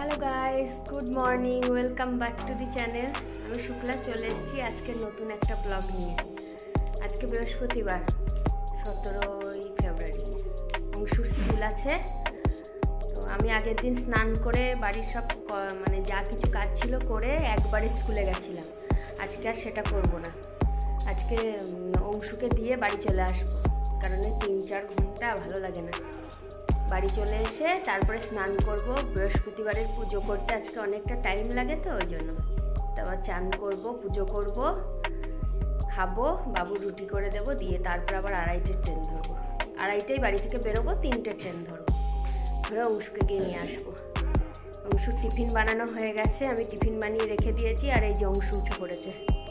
Hello guys, good morning, welcome back to the channel. আমি শুক্লা চলে এসেছি আজকে নতুন একটা ব্লগ নিয়ে। আজকে বৃহস্পতিবার 17ই ফেব্রুয়ারি, অংশুর স্কুল আছে। তো আমি আগের দিন স্নান করে বাড়ির সব যা কিছু কাজ ছিল করে একবারে স্কুলে গেছিলাম। আজকে আর সেটা করব না। আজকে অংশুকে দিয়ে বাড়ি চলে আসবো, কারণ 3-4 ঘন্টা ভালো লাগে না। বাড়ি চলে এসে তারপরে স্নান করব। বৃহস্পতিবারের পুজো করতে আজকে অনেকটা টাইম লাগে, তো ওই জন্য তারপর চান করব, পুজো করব, খাবো, বাবু রুটি করে দেবো, দিয়ে তারপর আবার 2:30টার ট্রেন ধরবো। 2:30টায় বাড়ি থেকে বেরোবো, 3টের ট্রেন ধরবো, ধরে অংশুকে গিয়ে নিয়ে আসবো। অংশুর টিফিন বানানো হয়ে গেছে, আমি টিফিন বানিয়ে রেখে দিয়েছি। আর এই যে অংশু উঠে পড়েছে।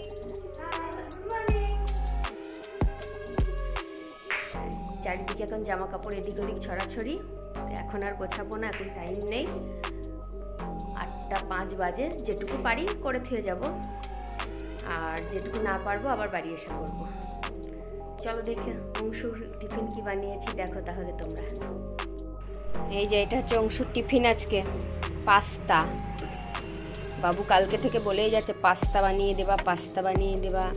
চারিদিকে এখন জামা কাপড় এদিক ওদিক ছড়াছড়ি, এখন আর গোছাবো না, এখন টাইম নেই। 8টা 5 বাজে, যেটুকু পারি করে থুয়ে যাব, আর যেটুকু না পারবো আবার বাড়ি এসে করবো। চলো দেখে অংশুর টিফিন কি বানিয়েছি দেখো তাহলে তোমরা। এই যে এটা হচ্ছে অংশুর টিফিন আজকে, পাস্তা। বাবু কালকে থেকে বলেই যাচ্ছে পাস্তা বানিয়ে দেবা, পাস্তা বানিয়ে দেবা।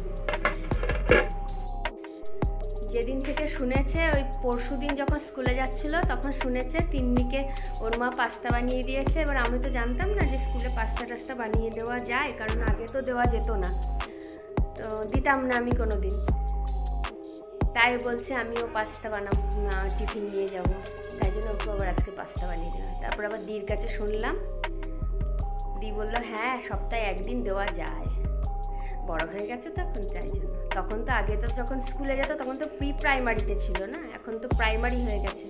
যেদিন থেকে শুনেছে, ওই পরশুদিন যখন স্কুলে যাচ্ছিল তখন শুনেছে তিন্নিকে ওর মা পাস্তা বানিয়ে দিয়েছে। এবার আমি তো জানতাম না যে স্কুলে পাস্তা টাস্তা বানিয়ে দেওয়া যায়, কারণ আগে তো দেওয়া যেত না, তো দিতাম না আমি কোনো দিন। তাই বলছে আমিও পাস্তা বানাবো, টিফিন নিয়ে যাব, তাই জন্য ওকে আবার আজকে পাস্তা বানিয়ে দিলাম। তারপর আবার দির কাছে শুনলাম, দি বললো হ্যাঁ সপ্তাহে একদিন দেওয়া যায়, বড় হয়ে গেছে তখন, তাই জন্য। তখন তো আগে তো যখন স্কুলে যেত তখন তো প্রি প্রাইমারিতে ছিল না, এখন তো প্রাইমারি হয়ে গেছে।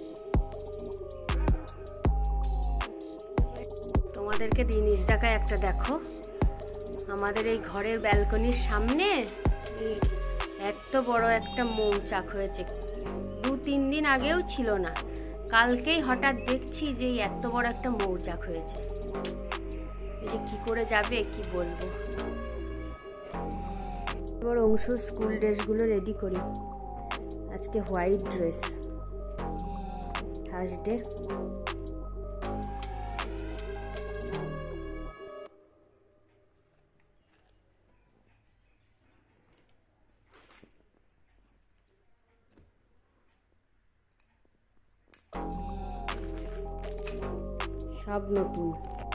তোমাদেরকে জিনিস দেখায় একটা, দেখো আমাদের এই ঘরের ব্যালকনির সামনে এত বড় একটা মৌচাক হয়েছে। 2-3 দিন আগেও ছিল না, কালকেই হঠাৎ দেখছি যে এত বড় একটা মৌচাক হয়েছে। এই যে কি করে যাবে কি বলবো। এবার অংশুর স্কুল ড্রেসগুলো রেডি করি। আজকে হোয়াইট ড্রেস, থার্সডে। সব নতুন।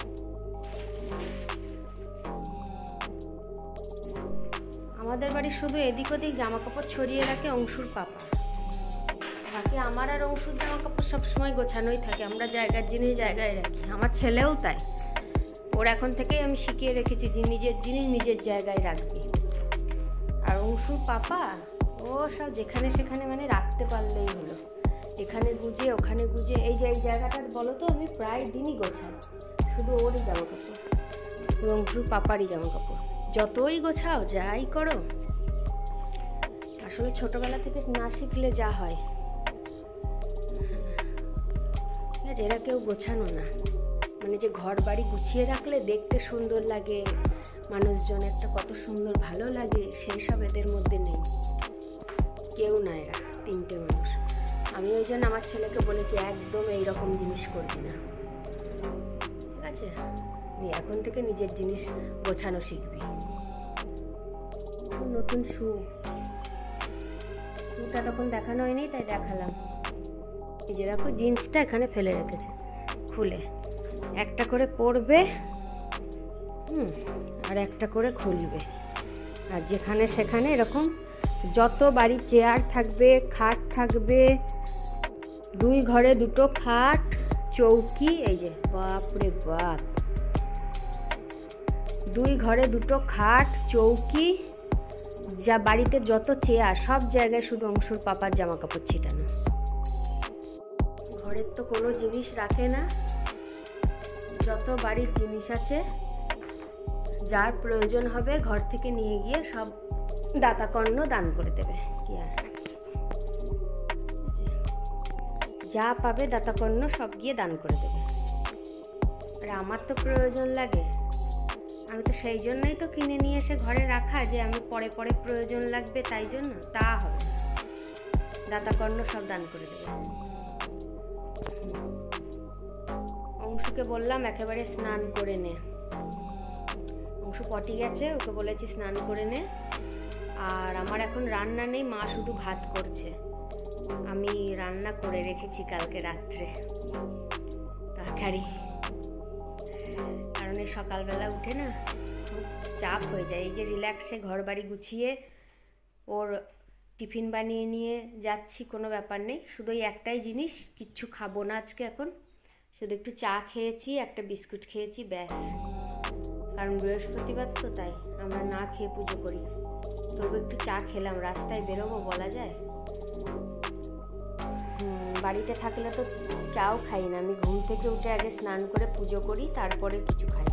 আমাদের বাড়ি শুধু এদিক ওদিক জামা কাপড় ছড়িয়ে রাখে অংশুর পাপা, বাকি আমার আর অংশুর জামা কাপড় সবসময় গোছানোই থাকে। আমরা জায়গার জিনিস জায়গায় রাখি, আমার ছেলেও তাই। ওর এখন থেকেই আমি শিখিয়ে রেখেছি যে নিজের জিনিস নিজের জায়গায় রাখবি। আর অংশুর পাপা ও সব যেখানে সেখানে রাখতে পারলেই হলো, এখানে গুজে ওখানে গুজে। এই যে এই জায়গাটা বলো তো, আমি প্রায় দিনই গোছাই, শুধু ওরই জামা কাপড়, অংশুর পাপারই জামা কাপড়। যতই গোছাও যাই করো, আসলে ছোটবেলা থেকে না শিখলে যা হয়, এরা কেউ গোছানো না। যে ঘর বাড়ি গুছিয়ে রাখলে দেখতে সুন্দর লাগে, মানুষজন একটা কত সুন্দর ভালো লাগে, সেই সব এদের মধ্যে নেই, কেউ না। এরা 3টে মানুষ। আমি ওই জন্য আমার ছেলেকে বলেছি একদম এইরকম জিনিস করবি না, ঠিক আছে? এখন থেকে নিজের জিনিস গোছানো শিখবি। নতুন শুটা তখন দেখানো হয়নি, তাই দেখালাম। এই যে দেখো জিন্সটা এখানে ফেলে রেখেছে, খুলে একটা করে পরবে, আর একটা করে খুলবে। আর যেখানে সেখানে এরকম যত বাড়ি চেয়ার থাকবে, খাট থাকবে, 2 ঘরে 2টো খাট, চৌকি। এই যে বাপরে বাপ, 2 ঘরে 2টো খাট, চৌকি, যা বাড়িতে যত চেয়ার, সব জায়গায় শুধু অংশুর পাপার জামা কাপড় ছিটানো। ঘরের তো কোনো জিনিস রাখে না, যত বাড়ির জিনিস আছে যার প্রয়োজন হবে ঘর থেকে নিয়ে গিয়ে সব দাতাকর্ণ দান করে দেবে। কি আর, যা পাবে দাতাকর্ণ সব গিয়ে দান করে দেবে। আর আমার তো প্রয়োজন লাগে, আমি তো সেই জন্যই তো কিনে নিয়ে এসে ঘরে রাখা, যে আমি পরে পরে প্রয়োজন লাগবে, তাই জন্য। তা হবে, দাতাকর্ণ সব দান করে দেবে। অংশ অংশুকে বললাম একেবারে স্নান করে নে, অংশু পটি গেছে, ওকে বলেছি স্নান করে নে। আর আমার এখন রান্না নেই, মা শুধু ভাত করছে, আমি রান্না করে রেখেছি কালকে রাত্রে তরকারি, কারণ এই সকালবেলা উঠে না খুব চাপ হয়ে যায়। এই যে রিল্যাক্সে ঘর বাড়ি গুছিয়ে ওর টিফিন বানিয়ে নিয়ে যাচ্ছি, কোনো ব্যাপার নেই, শুধু এই একটাই জিনিস, কিচ্ছু খাবো না আজকে, এখন শুধু একটু চা খেয়েছি, একটা বিস্কুট খেয়েছি, ব্যাস। কারণ বৃহস্পতিবার তো, তাই আমরা না খেয়ে পুজো করি, তবু একটু চা খেলাম, রাস্তায় বেরোবো বলা যায়। বাড়িতে থাকলে তো চাও খাই না, আমি ঘুম থেকে উঠে আগে স্নান করে পুজো করি, তারপরে কিছু খাই।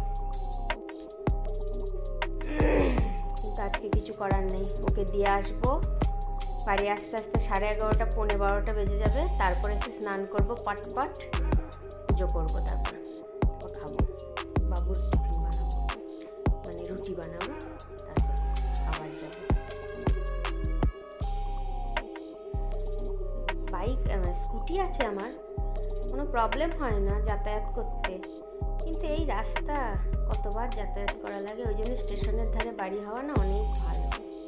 কিন্তু আজকে কিছু করার নেই, ওকে দিয়ে আসবো, বাড়ি আস্তে আস্তে 11:30 পৌনে 12টা বেজে যাবে, তারপরে এসে স্নান করবো, পটপট পুজো করবো, তারপর খাবো, বাবুর টিফিন বানাবো, মানে রুটি বানাবো, তারপর আবার যাবো। বাইক স্কুটি আছে আমার, কোনো প্রবলেম হয় না যাতায়াত করতে, কিন্তু এই রাস্তা কতবার যাতায়াত করা লাগে, ওই জন্য স্টেশনের ধারে বাড়ি হওয়া না অনেক ভালো।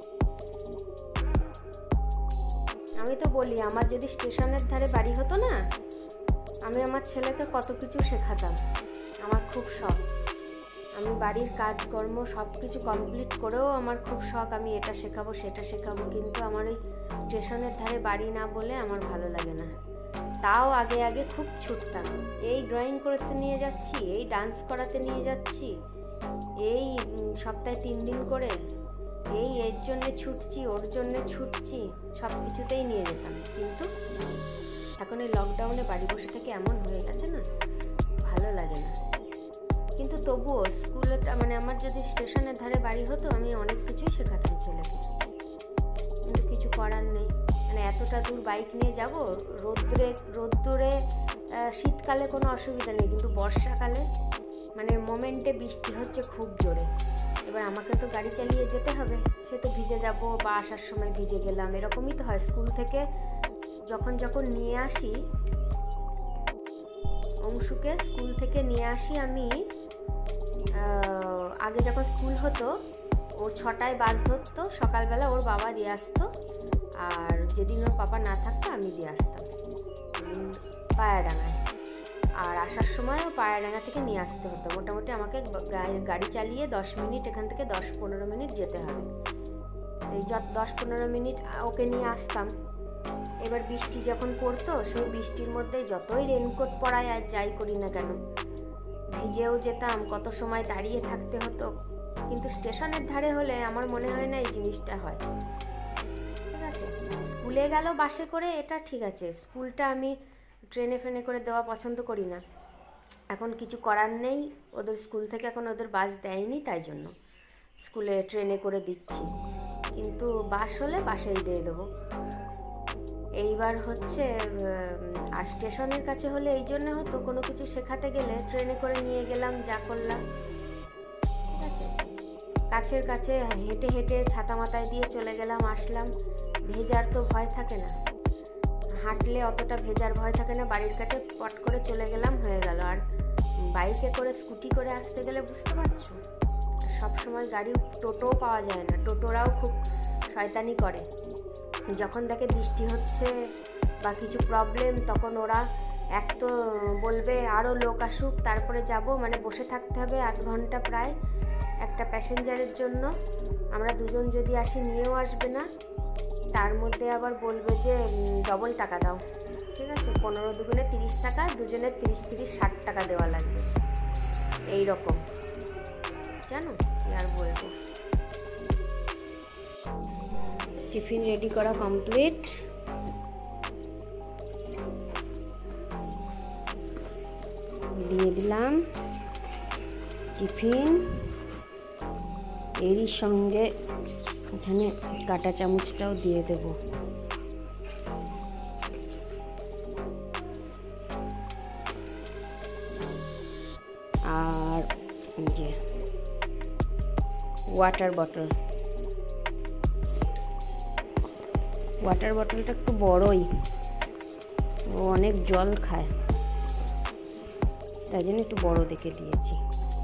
আমি তো বলি আমার যদি স্টেশনের ধারে বাড়ি হতো না, আমি আমার ছেলেকে কত কিছু শেখাতাম, আমার খুব শখ, আমি বাড়ির কাজকর্ম সব কিছু কমপ্লিট করেও আমার খুব শখ আমি এটা শেখাবো সেটা শেখাবো, কিন্তু আমার ওই স্টেশনের ধারে বাড়ি না বলে আমার ভালো লাগে না। তাও আগে আগে খুব ছুটতাম, এই ড্রয়িং করতে নিয়ে যাচ্ছি, এই ডান্স করাতে নিয়ে যাচ্ছি, এই সপ্তাহে 3 দিন করে, এর জন্যে ছুটছি, ওর জন্যে ছুটছি, সব কিছুতেই নিয়ে যেতাম। কিন্তু এখন এই লকডাউনে বাড়ি বসে থেকে এমন হয়ে গেছে না, ভালো লাগে না। কিন্তু তবুও স্কুলটা মানে আমার যদি স্টেশনের ধারে বাড়ি হতো, আমি অনেক কিছুই শেখাতাম ছেলেকে, কিন্তু কিছু করার নেই। মানে এতটা দূর বাইক নিয়ে যাব, রোদ্দুরে শীতকালে কোনো অসুবিধা নেই, কিন্তু বর্ষাকালে মানে মোমেন্টে বৃষ্টি হচ্ছে খুব জোরে, এবার আমাকে তো গাড়ি চালিয়ে যেতে হবে, সে তো ভিজে যাব বা আসার সময় ভিজে গেলাম, এরকমই তো হয়। স্কুল থেকে যখন নিয়ে আসি অংশুকে, স্কুল থেকে নিয়ে আসি আমি, আগে যখন স্কুল হতো ও 6টায় বাস ধরতো, সকালবেলা ওর বাবা দিয়ে আসতো, আর যেদিন ওর পাপা না থাকতো আমি দিয়ে আসতাম পায়াডাঙ্গায়, আর আসার সময়ও পায়াডাঙ্গা থেকে নিয়ে আসতে হতো। মোটামুটি আমাকে গাড়ি চালিয়ে 10 মিনিট, এখান থেকে 10-15 মিনিট যেতে হবে, এই 10-15 মিনিট ওকে নিয়ে আসতাম। এবার বৃষ্টি যখন পড়তো, সেই বৃষ্টির মধ্যে যতই রেনকোট পরাই আর যাই করি না কেন, ভিজেও যেতাম, কত সময় দাঁড়িয়ে থাকতে হতো। কিন্তু স্টেশনের ধারে হলে আমার মনে হয় না এই জিনিসটা হয়। ঠিক আছে, স্কুলে গেল বাসে করে, এটা ঠিক আছে, স্কুলটা আমি ট্রেনে করে দেওয়া পছন্দ করি না, এখন কিছু করার নেই, ওদের স্কুল থেকে এখন ওদের বাস দেয়নি, তাই জন্য স্কুলে ট্রেনে করে দিচ্ছি, কিন্তু বাস হলে বাসেই দিয়ে দেবো। এইবার হচ্ছে আর স্টেশনের কাছে হলে এই জন্য হতো, কোনো কিছু শেখাতে গেলে ট্রেনে করে নিয়ে গেলাম, যা করলাম, ঠিক আছে, কাছের কাছে হেঁটে হেঁটে ছাতা মাথায় দিয়ে চলে গেলাম, আসলাম, ভেজার তো ভয় থাকে না, হাঁটলে অতটা ভেজার ভয় থাকে না, বাড়ির কাছে পট করে চলে গেলাম, হয়ে গেল। আর বাইকে করে স্কুটি করে আসতে গেলে বুঝতে পারছো, সবসময় গাড়ি টোটোও পাওয়া যায় না, টোটোরাও খুব শয়তানি করে, যখন দেখে বৃষ্টি হচ্ছে বা কিছু প্রবলেম, তখন ওরা এক তো বলবে আরও লোক আসুক তারপরে যাব, মানে বসে থাকতে হবে 1 ঘন্টা প্রায় একটা প্যাসেঞ্জারের জন্য, আমরা দুজন যদি আসি নিয়েও আসবে না, তার মধ্যে আবার বলবে যে ডবল টাকা দাও, ঠিক আছে, 15 দুগুণে 30 টাকা, দুজনের 30-60 টাকা দেওয়া লাগবে, এই রকম, জানো কি আর বলবো। টিফিন রেডি করা কমপ্লিট, দিয়ে দিলাম টিফিন, এরই সঙ্গে এখানে কাঁটা চামচটাও দিয়ে দেব। আর যে ওয়াটার বটলটা একটু বড়ই, ও অনেক জল খায়, তাই জন্য একটু বড় দেখে দিয়েছি।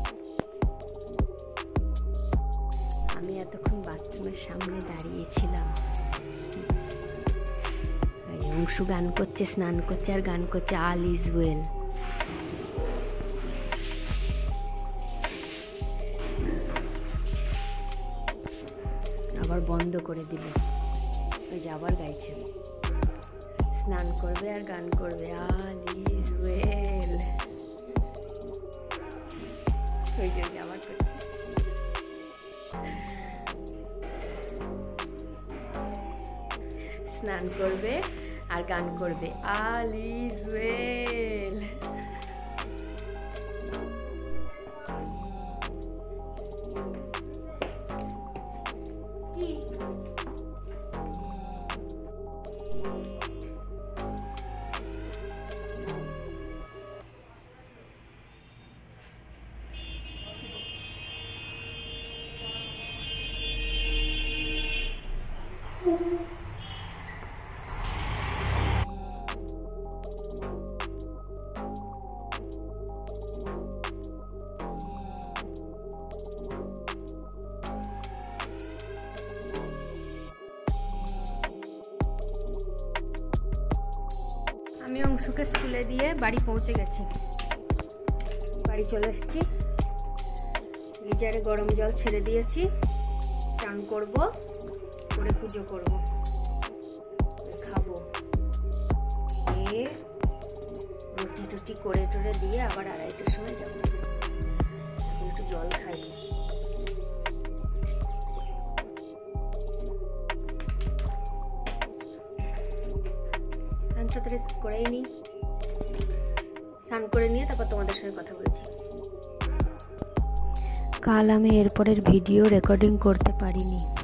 আমি এতক্ষণ বাথরুমের সামনে দাঁড়িয়েছিলাম, অংশু গান করছে, স্নান করছে আর গান করছে অল ইজ ওয়েল। আবার বন্ধ করে দিল, ওই যে আবার গাইছে, স্নান করবে আর গান করবে অল ইজ ওয়েল। ওই যে আবার করছে। স্নান করবে আর গান করবে অল ইজ ওয়েল। আমি অংশুকে স্কুলে দিয়ে বাড়ি পৌঁছে গেছি, বাড়ি চলে এসেছি। গিজারে গরম জল ছেড়ে দিয়েছি, চান করব, করে পুজো করব, খাবো, খেয়ে রুটি টুটি করে টরে দিয়ে আবার 2:30টার সময় যাবো। একটু জল খাই। করেই নি, স্নান করে নিয়ে তারপর তোমাদের সঙ্গে কথা বলছি। কাল আমি এরপরের ভিডিও রেকর্ডিং করতে পারিনি।